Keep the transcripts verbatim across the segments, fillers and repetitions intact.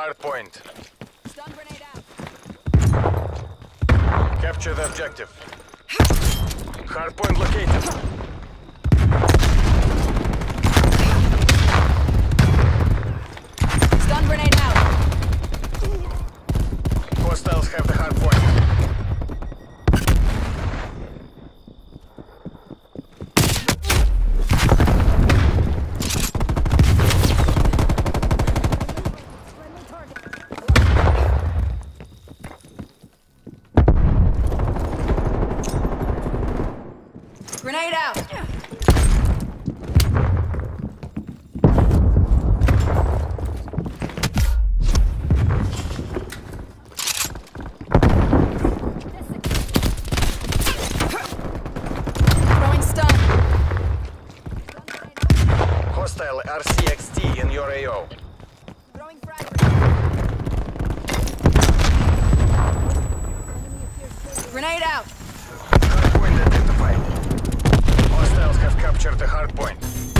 hard point. Stun grenade out. Capture the objective. Hard point located. Stun grenade out. Hostiles have the hard point. Grenade out. Throwing stun. Hostile R C X T in your A O. Throwing frag grenade. Grenade out. Hard point identified. Hostiles have captured the hard point.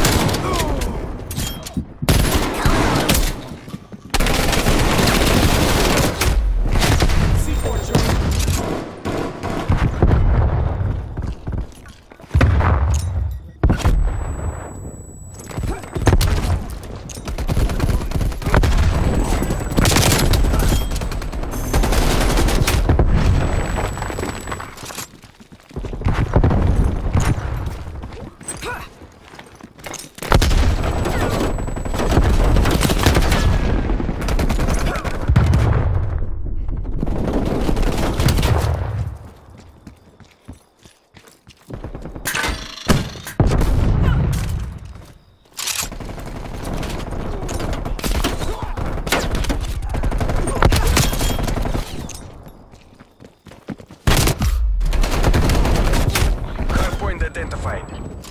Identified.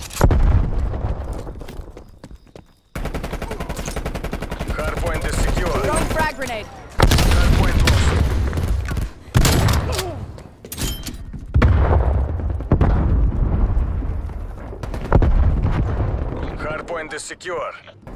Hardpoint is secure. Throwing frag grenade. Hardpoint lost. Hardpoint is secure.